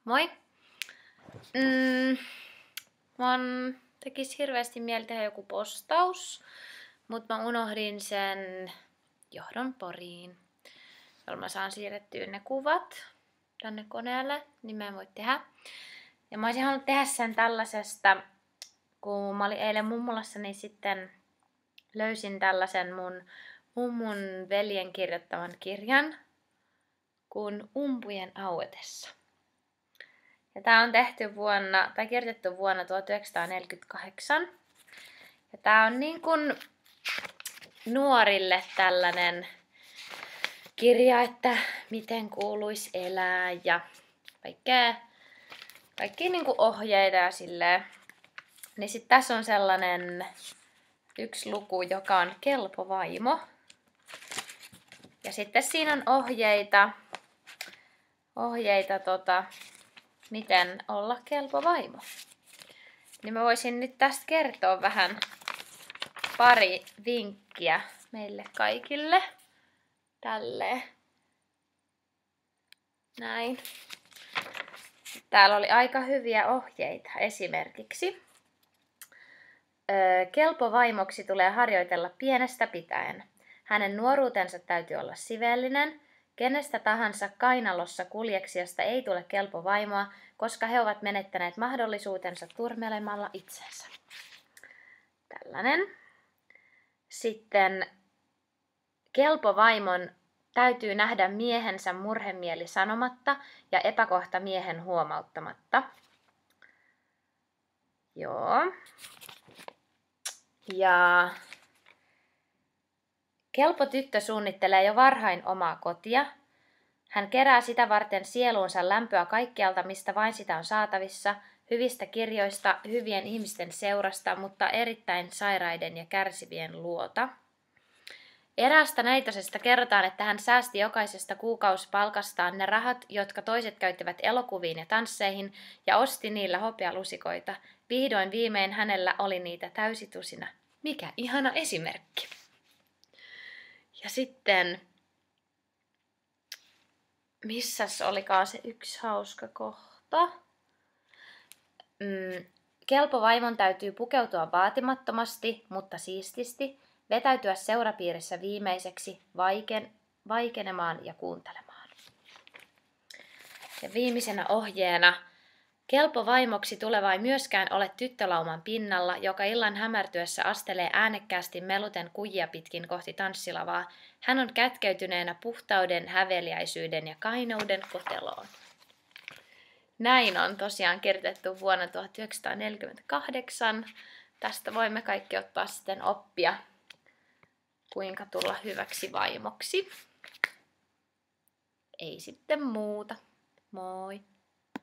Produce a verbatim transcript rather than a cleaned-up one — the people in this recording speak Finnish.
Moi! Mm, mun tekisi hirveästi mieli tehdä joku postaus, mutta mä unohdin sen johdon Poriin, jolloin mä saan siirrettyä ne kuvat tänne koneelle, niin mä en voi tehdä. Ja mä olisin halunnut tehdä sen tällaisesta, kun mä olin eilen mummolassa, niin sitten löysin tällaisen mun mummun veljen kirjoittavan kirjan kuin Umpujen auetessa. Ja tää on tehty vuonna, tai kirjoitettu vuonna tuhatyhdeksänsataaneljäkymmentäkahdeksan. Ja tää on niin kuin nuorille tällainen kirja, että miten kuuluisi elää ja kaikkea, kaikkia niin kuin ohjeita ja silleen. Niin sit tässä on sellainen yksi luku, joka on kelpo vaimo. Ja sitten siinä on ohjeita, ohjeita tota, miten olla kelpo vaimo. Niin mä voisin nyt tästä kertoa vähän pari vinkkiä meille kaikille. Tälleen. Näin. Täällä oli aika hyviä ohjeita. Esimerkiksi öö, kelpo vaimoksi tulee harjoitella pienestä pitäen. Hänen nuoruutensa täytyy olla siveellinen. Kenestä tahansa kainalossa kuljeksijasta ei tule kelpo vaimoa, koska he ovat menettäneet mahdollisuutensa turmelemalla itsensä. Tällainen. Sitten kelpo vaimon täytyy nähdä miehensä murhemieli sanomatta ja epäkohta miehen huomauttamatta. Joo. Ja kelpo tyttö suunnittelee jo varhain omaa kotia. Hän kerää sitä varten sieluunsa lämpöä kaikkialta, mistä vain sitä on saatavissa, hyvistä kirjoista, hyvien ihmisten seurasta, mutta erittäin sairaiden ja kärsivien luota. Eräästä näitöisestä kerrotaan, että hän säästi jokaisesta kuukausipalkastaan ne rahat, jotka toiset käyttivät elokuviin ja tansseihin, ja osti niillä hopealusikoita. Vihdoin viimein hänellä oli niitä täysitusina. Mikä ihana esimerkki! Ja sitten, missäs olikaan se yksi hauska kohta? Mm, kelpo vaimon täytyy pukeutua vaatimattomasti, mutta siististi, vetäytyä seurapiirissä viimeiseksi, vaiken, vaikenemaan ja kuuntelemaan. Ja viimeisenä ohjeena, kelpo vaimoksi tuleva ei myöskään ole tyttölauman pinnalla, joka illan hämärtyessä astelee äänekkäästi meluten kujia pitkin kohti tanssilavaa. Hän on kätkeytyneenä puhtauden, häveliäisyyden ja kaineuden koteloon. Näin on tosiaan kirjoitettu vuonna tuhatyhdeksänsataaneljäkymmentäkahdeksan. Tästä voimme kaikki ottaa sitten oppia, kuinka tulla hyväksi vaimoksi. Ei sitten muuta. Moi!